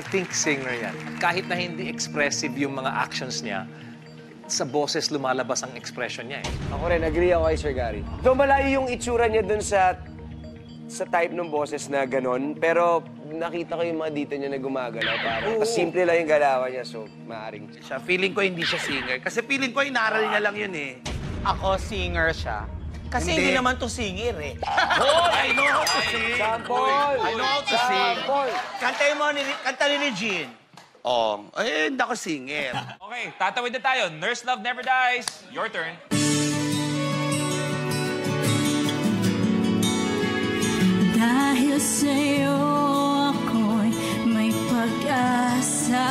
I think singer yan. Kahit na hindi expressive yung mga actions niya, sa boses lumalabas ang expression niya eh. Ako rin, agree ako kay Sir Gary. Though malayo yung itsura niya dun sa type ng boses na ganon, pero nakita ko yung mga dito niya na gumagalaw. Tapos simple lang yung galawan niya, so maaaring. Feeling ko hindi siya singer. Kasi feeling ko inaral niya lang yun eh. Ako, singer siya. Kasi hindi naman to singer eh. Oh, I know how to sing. Sample! I know how to sing. Sample! Kanta ni Jean. Oh, eh, hindi ako singer. Okay, tatawid na tayo. Nurse Love Never Dies. Your turn. Dahil sa'yo ako'y may pag-asa.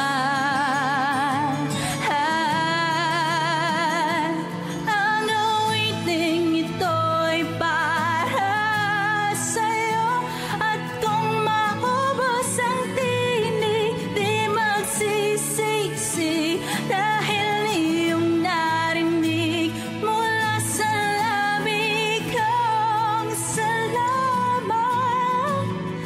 Ang awiting ito'y para sa'yo. At kung maubos ang tinig, di magsisisi. Dahil iyong narinig mula sa labi kong salamat.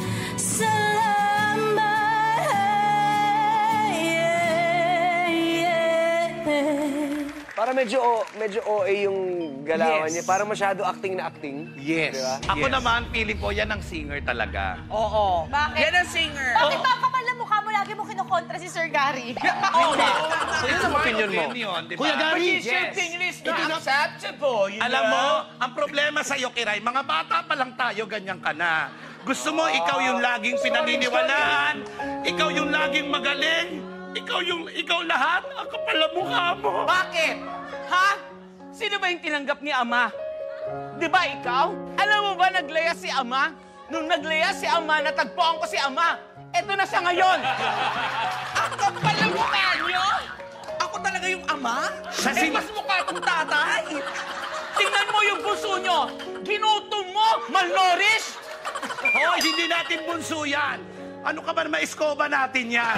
Para medyo OA yung galawan niya. Parang masyado acting na acting. Yes. Diba? Ako naman, feeling ko yan ang singer talaga. Oo. Bakit? Yan ang singer. Bakit ba kapal na mukha mo lagi mo kinokontra si Sir Gary? So yun ang opinion mo. Kuya Gary, Your thing is not acceptable. alam mo, ang problema sa'yo, Kiray, mga bata pa lang tayo, ganyan ka na. Gusto mo, ikaw yung laging pinaniniwalaan, ikaw yung laging magaling, ikaw lahat, ang kapal na mukha mo. Bakit? Ha? Sino ba yung tinanggap ni Ama? Di ba ikaw? Alam mo ba naglaya si Ama? Nung naglaya si Ama, natagpuan ko si Ama. Eto na siya ngayon. Ang kapal na mukha niyo? Ako talaga yung Ama? Mas mukha itong tatay. Tingnan mo yung puso niyo. Ginutom mo, malnourished. Hoy, hindi natin bunso yan. Ano ka ba na ma-escoba natin yan?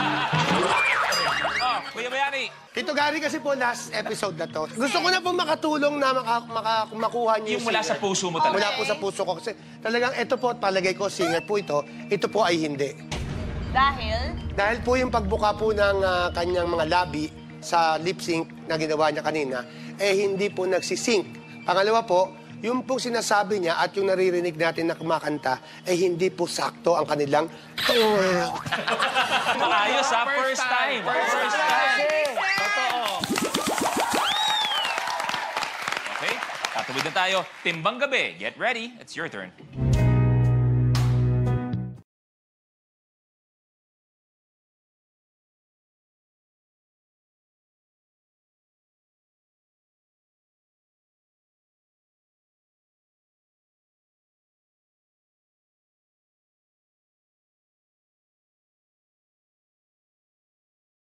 Oh, Kuya Bayani. Tito Gary, kasi po last episode na to, gusto ko na po makatulong na makuha niyo Yung mula sa puso mo talaga. Mula po sa puso ko. Kasi talagang ito po, palagay ko, singer po ito po ay hindi. Dahil? Dahil po yung pagbuka po ng kanyang mga labi sa lip sync na ginawa niya kanina, hindi po nagsisync. Pangalawa po, yung pong sinasabi niya at yung naririnig natin na kumakanta, hindi po sakto ang kanilang... Maayos ha, first time. First time. Totoo. Okay, tatawid na tayo. Timbang Gabi, get ready. It's your turn.